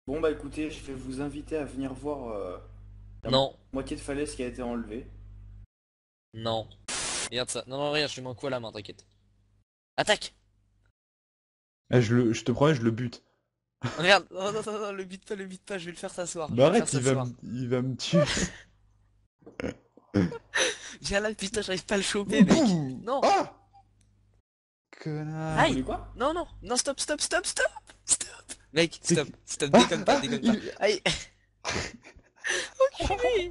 Bon bah écoutez, je vais vous inviter à venir voir la Non, moitié de falaise qui a été enlevée. non. Regarde ça. Non, non, regarde, je lui mets un coup à la main, t'inquiète. Attaque! Eh, je te promets, je le bute. Regarde! Non, non, non, non, le bute pas, je vais le faire s'asseoir. Je Mais vais le faire arrête, s'asseoir. il va me tuer. Viens là, putain, j'arrive pas à le choper, mec. Boum. Non! Ah, connard. Vous Aïe! voulez quoi? Non, non, non, stop, stop, stop, stop! Stop! Mec, C'est stop, qui- stop, Ah, déconne pas, ah, déconne pas. Aïe! Enculé!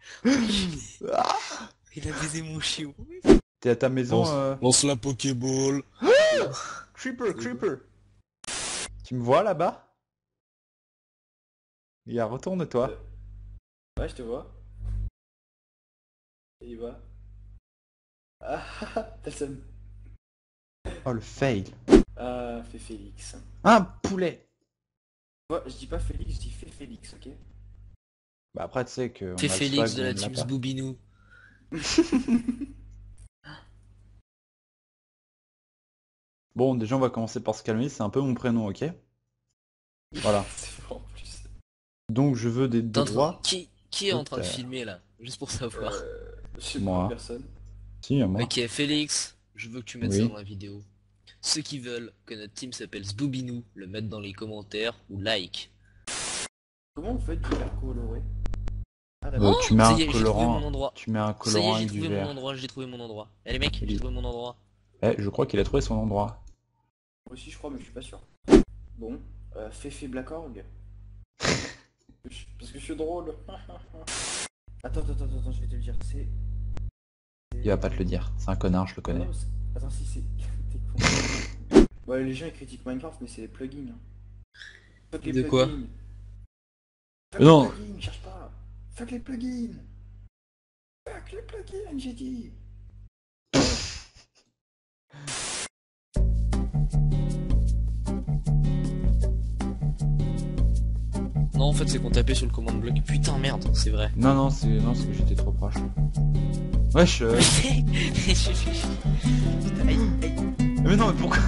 Ah. Il a baisé mon chiot. T'es à ta maison, Lance la Pokéball. Creeper. Tu me vois là-bas? Regarde, retourne-toi. Ouais, je te vois. Et il va. Ah, t'as le seum. Oh, le fail. Ah, fait Félix. Un poulet. Ouais, je dis pas Félix, je dis fait Félix, ok? Bah après, tu sais que... Fais Félix de la team Zboubinou. Bon, déjà, on va commencer par se calmer. C'est un peu mon prénom, ok? Voilà. C'est vrai en plus. Donc, je veux des T'es en train- droits. Qui est en train de filmer là? Juste pour savoir. Je sais Moi. pas, personne. Si, à moi. Ok, Félix, je veux que tu mettes Oui. ça dans la vidéo. Ceux qui veulent que notre team s'appelle Zboubinou, le mettent dans les commentaires ou like. Comment vous faites du vert coloré? Ah Euh, d'accord. tu mets ça un y est, j'ai trouvé colorant. mon endroit. Tu mets un Ça y est, colorant j'ai avec du trouvé mon vert. endroit, j'ai trouvé mon endroit. Eh les mecs, Il j'ai est- trouvé mon endroit. Eh, je crois qu'il a trouvé son endroit. Moi aussi je crois, mais je suis pas sûr. Bon, Féfé Black Org. Parce que je suis drôle. Attends, je vais te le dire. C'est... Il va pas te le dire. C'est un connard, je le connais. Non, attends, si c'est... T'es con. Ouais, les gens ils critiquent Minecraft, mais c'est les plugins. Hein. Fuck les De quoi? plugins. Fuck Non. les plugins, cherche pas. Fuck les plugins. Fuck les plugins, j'ai dit. Non, en fait, c'est qu'on tapait sur le command bloc. Putain, merde, c'est vrai. Non, c'est que j'étais trop proche. Wesh. Aïe, aïe. Mais non, mais pourquoi?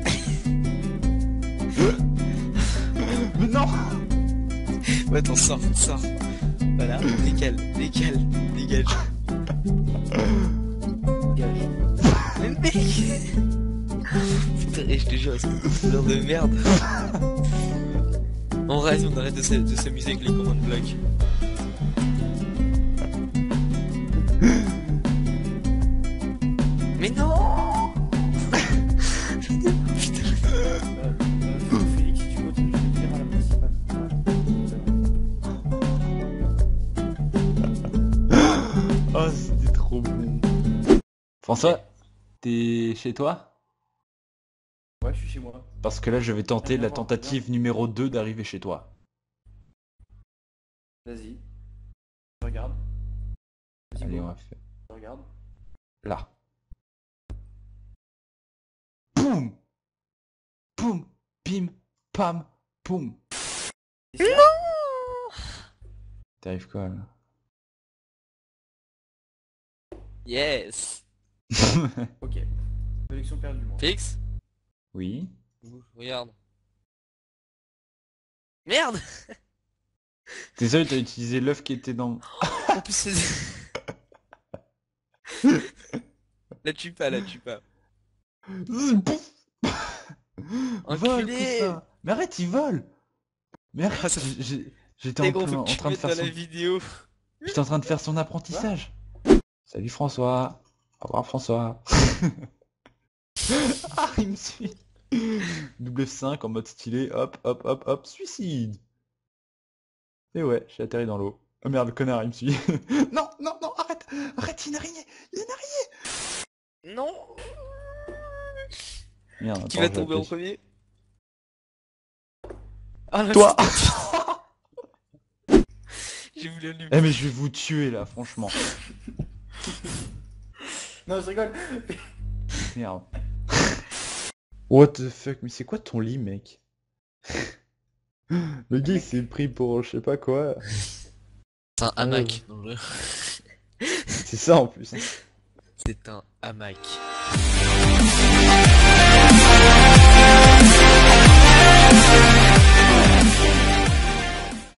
Mais non. Ouais, attends, sors. Voilà, dégage. Gage. Mais mec Putain, et je te jure, c'est une heure de merde. On arrête de s'amuser avec les commandes blocs. Mais non Félix, si tu continues, je vais te dire à la principale. Oh, c'était trop bon. François, t'es chez toi? Ouais, je suis chez moi. Parce que là, je vais tenter Viens la voir, tentative numéro 2 d'arriver chez toi. Vas-y. Je regarde. Vas-y, Allez, go. on va faire Je regarde. là. Boum. Boum. Bim. Pam. Boum. Et ça, T'arrives quoi là? Yes ok. Collection perdue, moi. Félix Oui. Regarde. Merde Désolé, t'as utilisé l'œuf qui était dans... En plus c'est... La tue pas. Vole, Enculé. cousin. Mais arrête, il vole. Mais Ah, arrête, ça- j'étais T'es en, gros, faut en que tu train de mettes faire dans la son... vidéo. J'étais en train de faire son apprentissage. Salut François. Au revoir François. Ah, il me suit. Double F5 en mode stylé. Hop. Suicide. Et ouais, j'ai atterri dans l'eau. Oh merde, le connard, il me suit. Non, arrête, il y a une araignée. Non Merde, Qui attends, va je tomber en appuie. premier? Ah là, Toi. j'ai voulu allumer. Eh mais je vais vous tuer là, franchement. Non, je rigole. Merde. What the fuck, mais c'est quoi ton lit, mec? Le gars il s'est pris pour je sais pas quoi. C'est un hamac. dans le jeu. C'est ça en plus. Hein. C'est un hamac.